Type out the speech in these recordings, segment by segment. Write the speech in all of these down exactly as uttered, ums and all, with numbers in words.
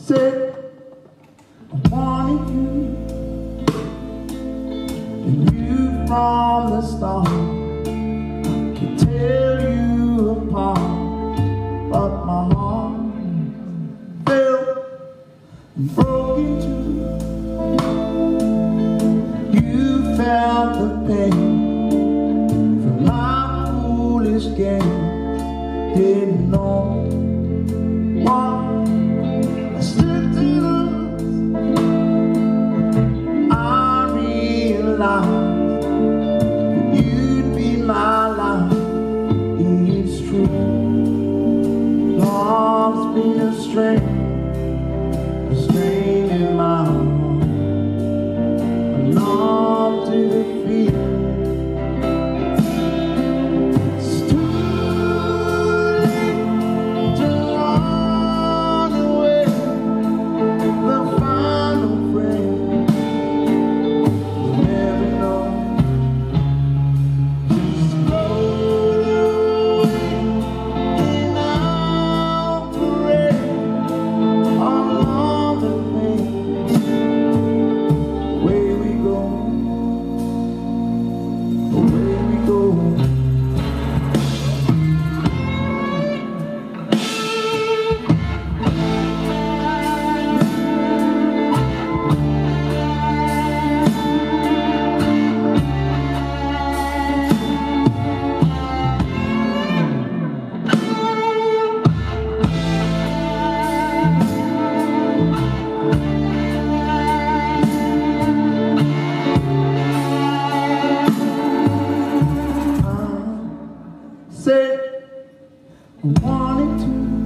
said I wanted you, and you from the start. I could tear you apart, but my heart fell and broke in two. You felt the pain from my foolish game. Didn't know what I stood to lose. I realized that you'd be my life. It's true, love's been a strain, a strain in my heart. I long to feel. Said I wanted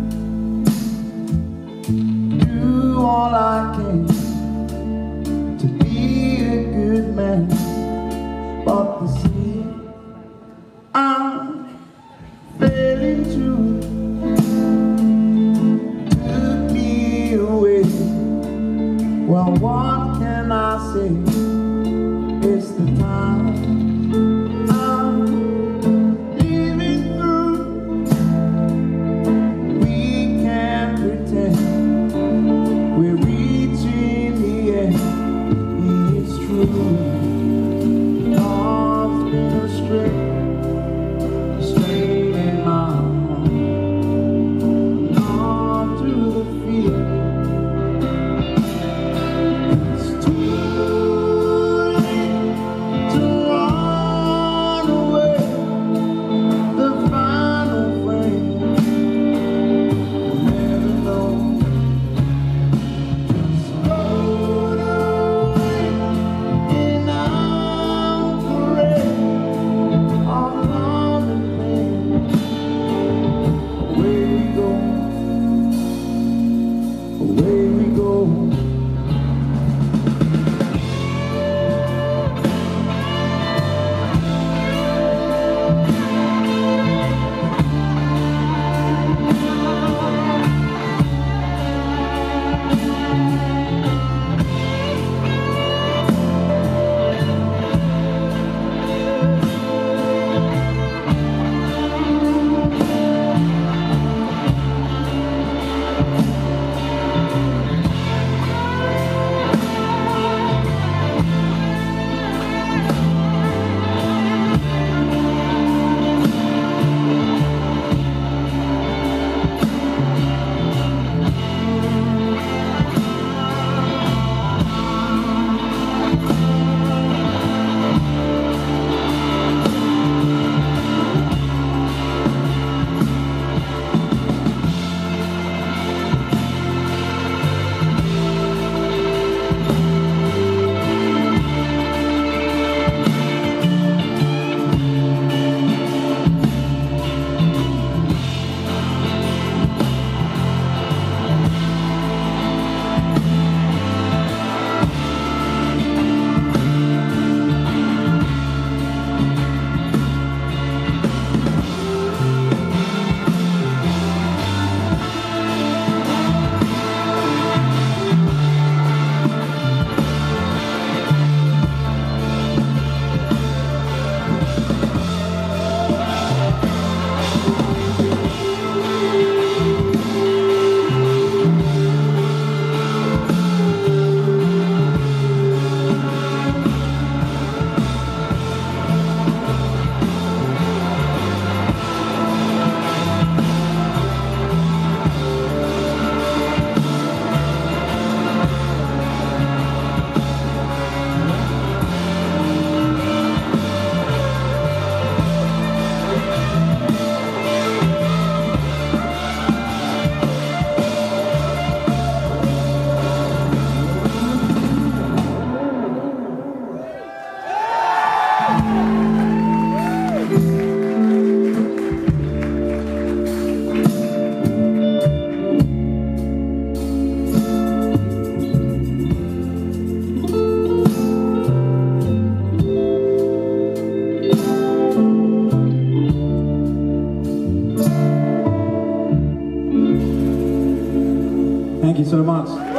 to do all I can to be a good man, but the sea I fell into took me away. Well, what can I say? It's the time Thank you so much.